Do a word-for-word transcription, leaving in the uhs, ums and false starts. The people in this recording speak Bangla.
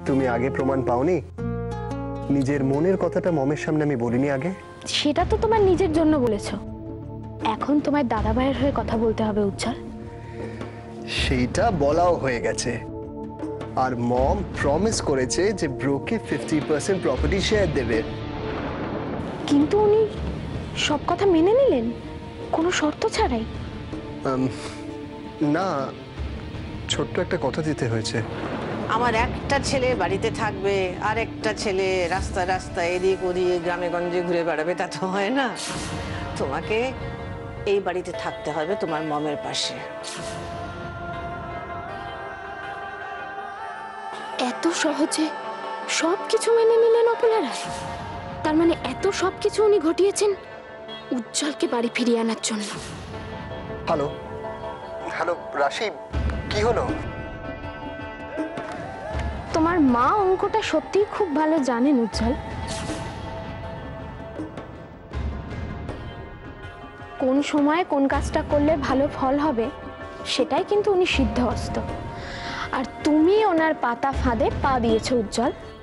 তুমি আগে প্রমাণ পাওনি? নিজের মনের কথাটা মমের সামনে আমি বলিনি আগে? সেটা তো তোমার নিজের জন্য বলেছো, এখন তোমার দাদা ভাইয়ের হয়ে কথা বলতে হবে উজ্জ্বল। সেইটা বলাও হয়ে গেছে, আর মম প্রমিস করেছে যে ব্রোকে ফিফটি পার্সেন্ট প্রপার্টি শেয়ার দেবে। কিন্তু উনি সব কথা মেনে নিলেন কোনো শর্ত ছাড়াই? না, ছোট্ট একটা কথা দিতে হয়েছে। আমার একটা ছেলে বাড়িতে থাকবে আর একটা ছেলে রাস্তা রাস্তা এদিক ওদিক গ্রামে গঞ্জে ঘুরে বেড়াবে, তা তো হয় না। তোমাকে এই বাড়িতে থাকতে হবে তোমার মমের পাশে। এত সহজে সব কিছু মেনে নিলেন অপলা রায়? তার মানে এত সব কিছু উনি ঘটিয়েছেন উজ্জ্বলকে বাড়ি ফিরিয়ে আনার জন্য। হ্যালো হ্যালো রাশি, কি হলো? তোমার মা অঙ্কটা সত্যিই খুব ভালো জানেন উজ্জ্বল। কোন সময়ে কোন কাজটা করলে ভালো ফল হবে সেটাই কিন্তু উনি সিদ্ধহস্ত। আর তুমি ওনার পাতা ফাঁদে পা দিয়েছো উজ্জ্বল।